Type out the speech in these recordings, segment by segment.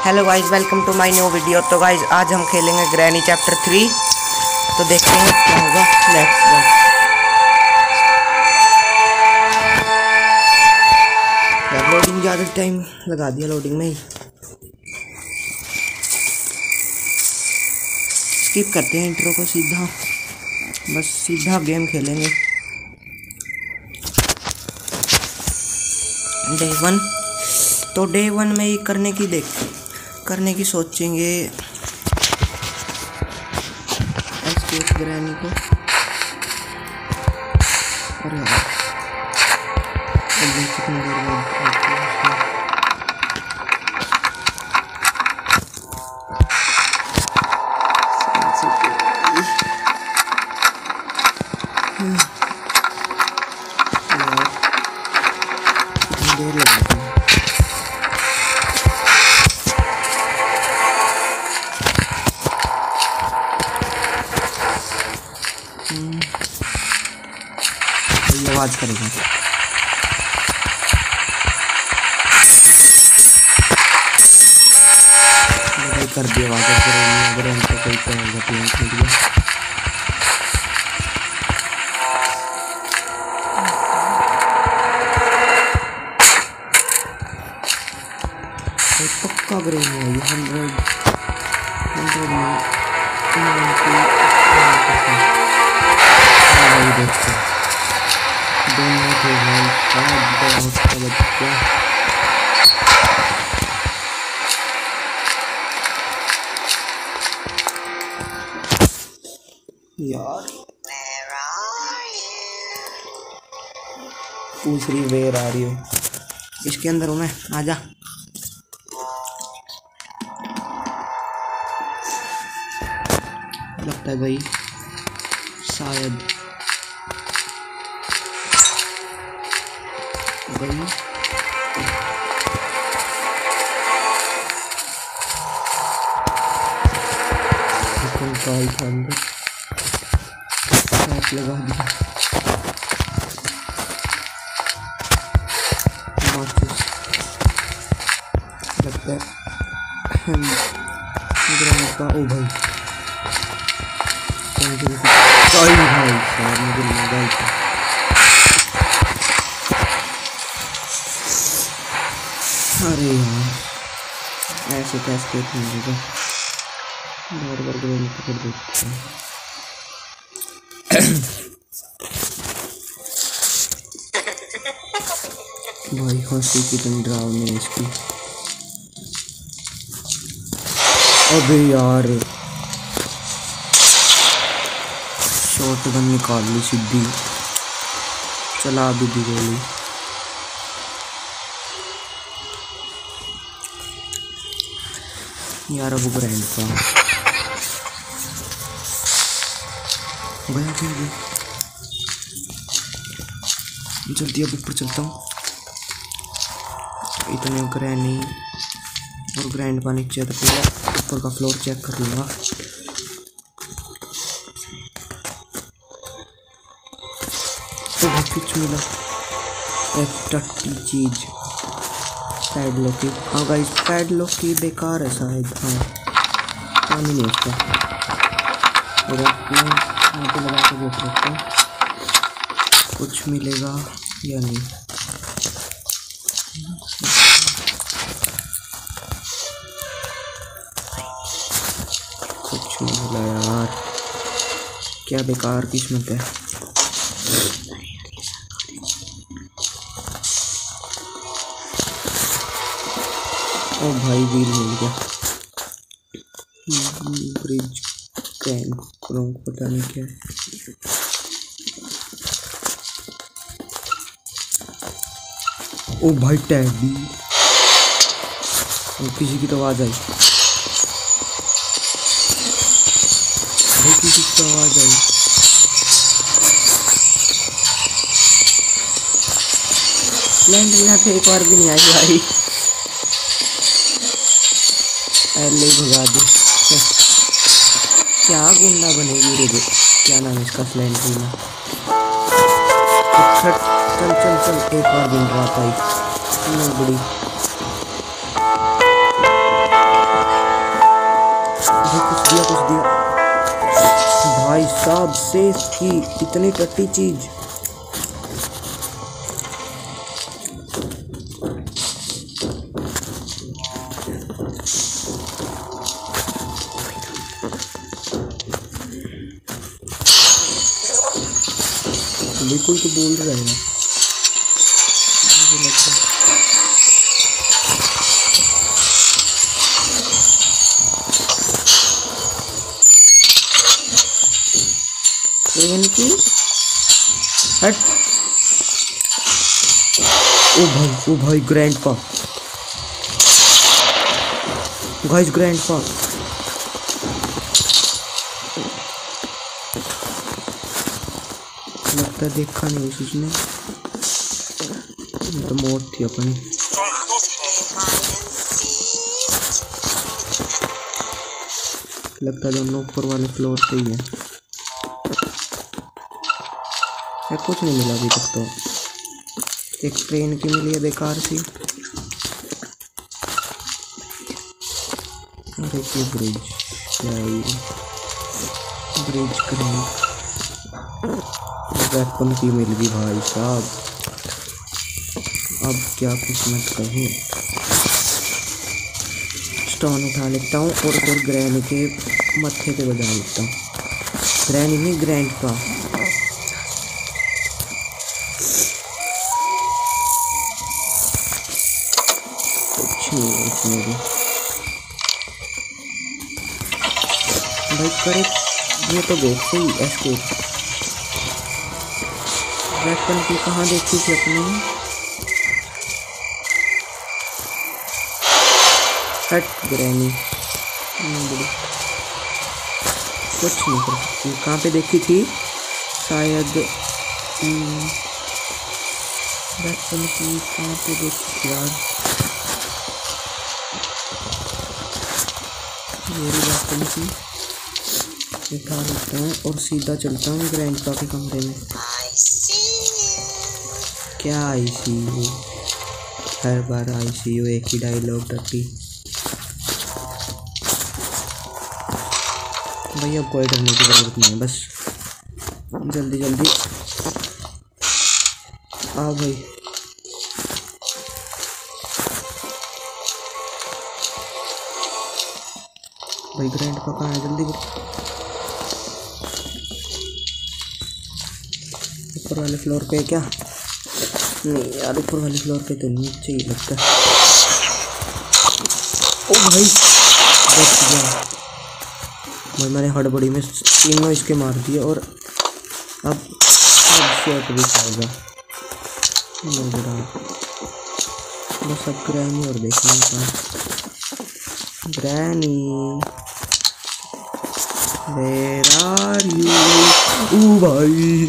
Hello guys, welcome to my new video. तो guys आज हम खेलेंगे ग्रैनी चैप्टर 3। तो देखते हैं क्या होगा। Let's go. लोडिंग ज़्यादा टाइम लगा दिया लोडिंग में ही। स्किप करते हैं इंट्रो को, सीधा बस सीधा गेम खेलेंगे। डे 1 तो डे 1 में ही करने की सोचेंगे एस्केप ग्रैनी को। और यार कितनी देर बाद देर लगेगी। आवाज करेगा। कर दिया आवाज अगर हमको कोई कहेगा पक्का ग्रेन है ये 100 दोनों थे भाई। यार पूछ रही वेयर आ रही हो, इसके अंदर हूँ मैं, आजा। लगता है गई शायद गई। लगा दिया लगता है ओ भाई भाई शायद मुझे लगा था। अरे यार ऐसे कैसे मिलेगा, बार बार ग्रेन पकड़ देते हैं। भाई हंसी कितनी डरावनी है इसकी। अबे यार शॉटगन निकाल ली सीधी, चला भी दी गोली। यार अब ग्रैंड का गया क्या? जल्दी अब ऊपर चलता हूँ। इतने ग्रैनी और ग्रैंड का नीचे तो पूरा ऊपर का फ्लोर चेक कर लूँगा। तो कुछ मिला एक टट्टी चीज पैडलॉक की। हाँ गाइस पैडलॉक की बेकार है शायद। हाँ काम ही नहीं उसका। और यहाँ पे लगा के देख सकते हैं कुछ मिलेगा या नहीं। कुछ नहीं मिला यार, क्या बेकार किस्मत है। ओ भाई व्हील मिल गया। ब्रिज कैन पता नहीं क्या है। ओ भाई टैडी, किसी की तो आवाज आई भाई, किसी की तो आवाज आई। लैंड यहाँ पे एक बार भी नहीं आई भाई, पहले ही भगा दी। क्या गुंडा बनेगी रे, क्या नाम है इसका स्लेंडरी में। चल चल चल एक बार गिन रहा था बड़ी कुछ दिया। भाई साहब सेफ की इतनी टट्टी चीज। बिल्कुल तो बोल रहा है ना, मुझे लगता है। ट्रेन की हट। ओ भाई ग्रैंडपा, गाइस ग्रैंडपा। लगता है देखा नहीं उसने, तो मौत थी अपनी। लगता है दोनों ऊपर वाले फ्लोर पे ही है। कुछ नहीं मिला अभी तक तो। एक ट्रेन की मिली है बेकार सी। देखिए ब्रिज, ब्रिज करें। वेपन की मिल गई भाई साहब। अब क्या किस्मत कहूँ। स्टोन उठा लेता हूँ और फिर ग्रैनी के मत्थे पे बजा लेता हूँ। ग्रैनी नहीं ग्रैंडपा। भाई करे ये तो देखते ही एस्केप। वेपन की कहाँ देखी थी अपने। हट ग्रैनी, कुछ नहीं कर सकती। कहाँ पे देखी थी शायद। वेपन की कहाँ पे देखी थी यार। मेरी वेपन की उठा लेता हूँ और सीधा चलता हूँ ग्रैंडपा के कमरे में। क्या ICU, हर बार ICU एक ही डायलॉग टट्टी। भाई अब कोई डरने की जरूरत नहीं है, बस जल्दी जल्दी आओ भाई। भाई ग्रैंडपा कहाँ है, जल्दी ऊपर वाले फ्लोर पे क्या। नहीं यार ऊपर वाले फ्लोर पे तो नीचे ही लगता है। ओ भाई बच गया भाई, मैंने हड़बड़ी में तीनों इसके मार दिए और अब शॉट भी खाएगा। बस अब ग्रैनी और देखने का। Granny where are you. ओ भाई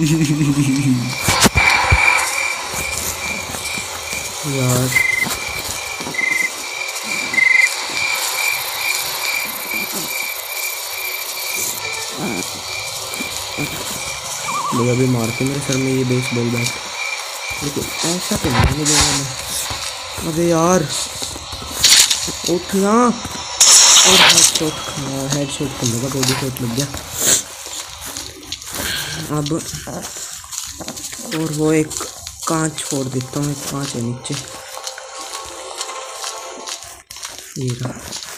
यार भैया भी मारते मेरे सर में ये बेसबॉल बैट, लेकिन ऐसा तो नहीं देगा मैं। अबे यार उठ यहाँ और हेडशॉट कर लगा, बॉडी शॉट लग गया। अब और वो एक कांच छोड़ देता हूँ, एक कांच है नीचे ये रहा।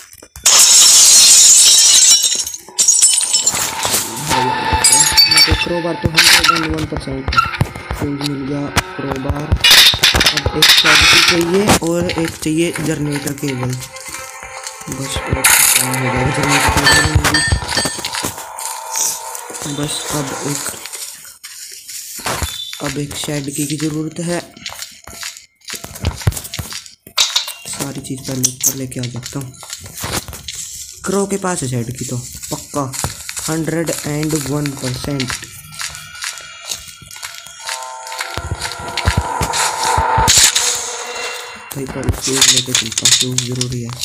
क्रोबार तो 101% फ्यूज मिल गया क्रोबार। अब एक कैविटी चाहिए और एक चाहिए जनरेटर केबल। बस हो जाएगा जनरेटर केबल। बस अब एक शेड की ज़रूरत है। सारी चीज़ पहले ऊपर लेके आ जाता हूँ। क्रो के पास है शेड की तो पक्का 101%। भाई पर फ्यूज लेके चलता हूँ, फ्यूज जरूरी है।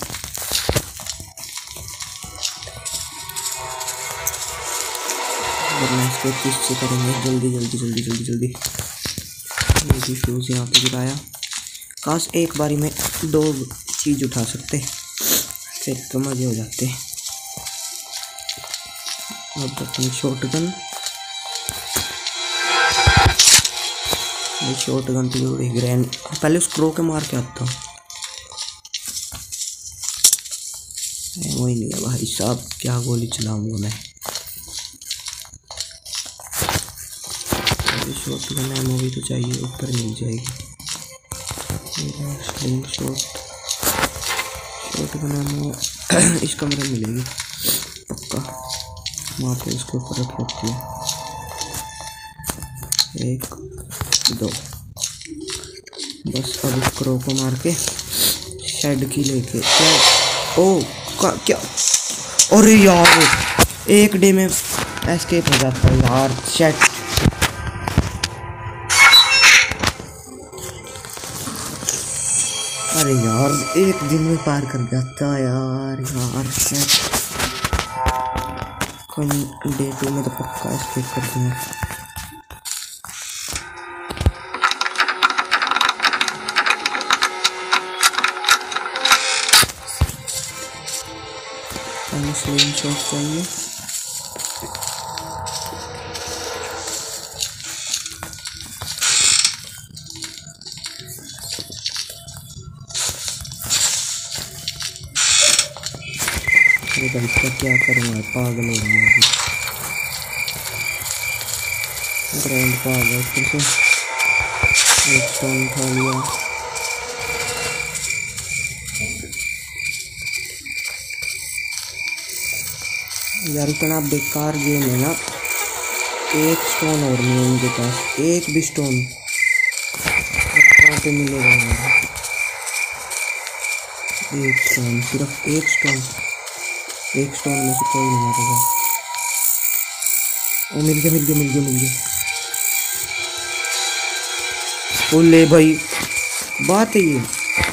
वरना इसको किससे करेंगे। जल्दी जल्दी जल्दी जल्दी जल्दी ये भी फ्यूज यहाँ पे गिराया। काश एक बारी में 2 चीज़ उठा सकते, फिर तो मज़े हो जाते। अब अपनी शॉटगन तो जोड़ी ग्रैंड पहले उस क्रो के मार के आता वही नहीं है भाई साहब क्या गोली चलाऊंगा मैं शॉटगन एमो भी तो चाहिए ऊपर मिल जाएगी शॉटगन एमो इस कमरे में मिलेगी पक्का वहाँ पे इसके ऊपर रख रखती है 1 2 बस अब क्रो को मार के शेड की लेके ओ क्या अरे यार एक डे में एस्केप हो जाता है यार शेड अरे यार एक दिन में पार कर जाता यार शेड कोई डे 2 में तो पक्का एस्केप कर दूंगा स्लिंग शॉट चाहिए इसका क्या करूँगा पागल हो गया ग्राइंड का आ गया फिर से एक स्टोन उठा लिया यार इतना बेकार गेम है ना एक स्टोन और नहीं है उनके पास एक भी स्टोन कहाँ पे मिलेगा यार एक स्टोन सिर्फ एक स्टोन में से कोई नहीं मरेगा ओ मिल गया ओ ले भाई बात है ये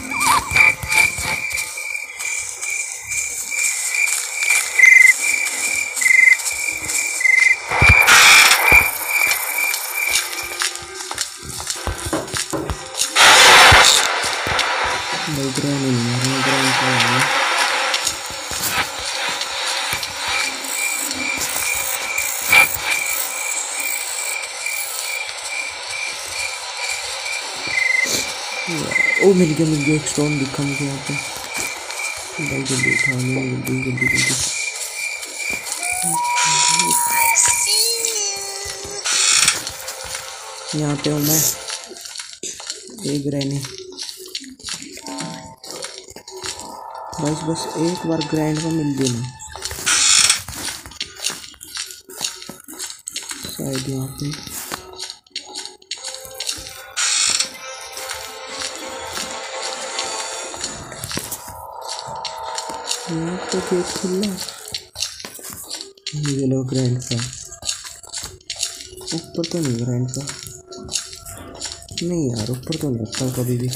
ओ मिल गया एक स्टोन दिखा मुझे यहाँ पे भाई जल्दी उठा लिया जल्दी यहाँ पे हूँ मैं एक ग्रैंड बस एक बार ग्रैंड को मिल देना शायद यहाँ पे तो गेट खुला ये लो ग्रैंड का ऊपर तो नहीं ग्रैंड का नहीं यार ऊपर तो नहीं रखता कभी भी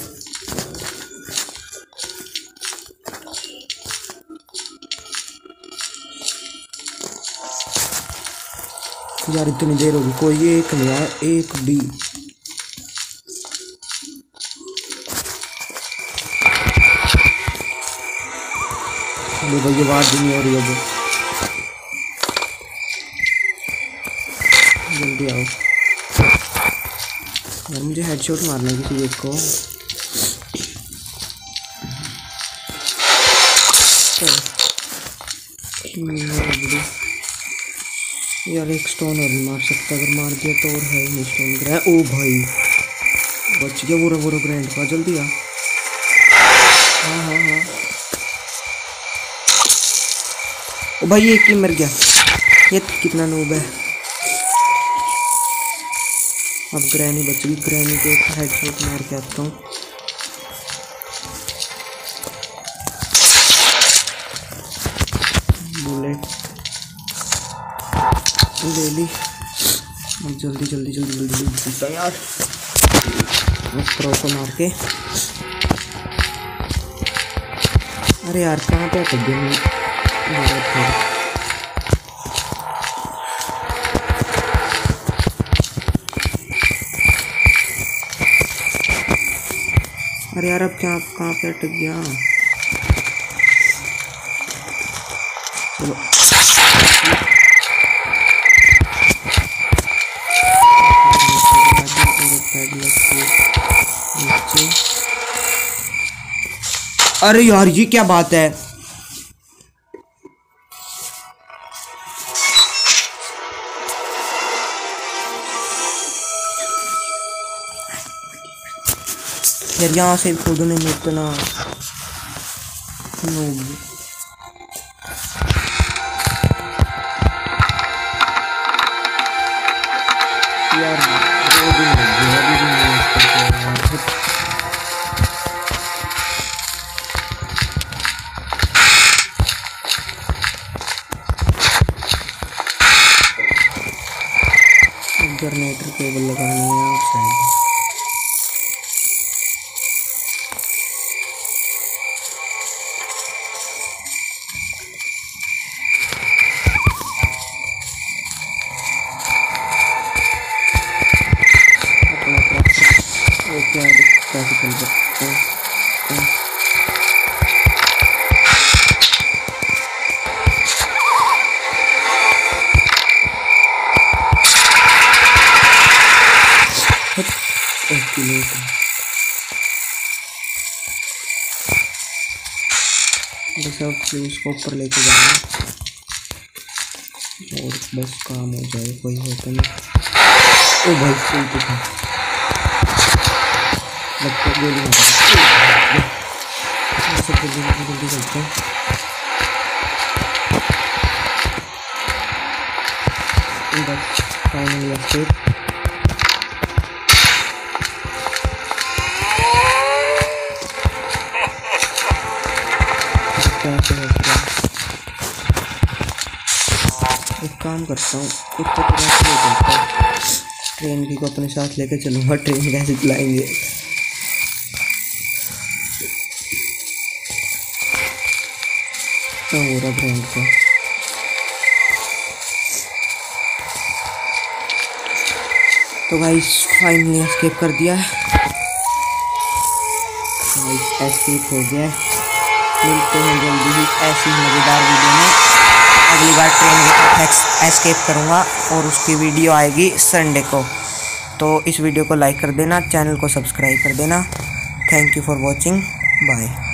यार इतनी देर होगी कोई एक नहीं आया एक भी भाई ये बात भी नहीं हो रही है जल्दी आओ यार मुझे हेडशॉट मारना है किसी एक को यार एक स्टोन और नहीं मार सकता अगर मार दिया तो और है नहीं स्टोन ग्रैंड ओ भाई बच गया पूरा ग्रैंड का जल्दी आ हाँ ओ भाई एक ही मर गया ये कितना नूब है अब ग्रैनी बच गई ग्रैनी को एक हेडशॉट मार के आता हूँ बुलेट ले ली अब जल्दी यार प्रो को मार के अरे यार कहाँ पे अटक गया अरे यार अब क्या कहाँ पे अटक गया चलो अरे यार ये क्या बात है। यार यहाँ से कूदने में इतना यार 2 दिन लग गए अभी भी नहीं जनरेटर केबल लगानी है आप शायद। क्या कैसे चल सकते हैं। बस अब उसको ऊपर लेके जाना और बस काम हो जाए, कोई होता नहीं। ओ भाई फूल तो था लगता है गोली मार सब जल्दी चलते हैं। बस फाइनली एस्केप। एक काम करता हूँ, कुत्ते को चलता हूँ, ट्रेन भी को अपने साथ लेके चलूँगा। ट्रेन कैसे चलाएंगे। तो हो रहा ट्रेन का तो भाई फाइनली एस्केप कर दिया है। एस्केप हो गया है। मिलते हैं जल्दी ही ऐसी मज़ेदार वीडियो में। अगली बार ट्रेन एस्केप करूँगा और उसकी वीडियो आएगी संडे को। तो इस वीडियो को लाइक कर देना, चैनल को सब्सक्राइब कर देना। Thank you for watching, bye.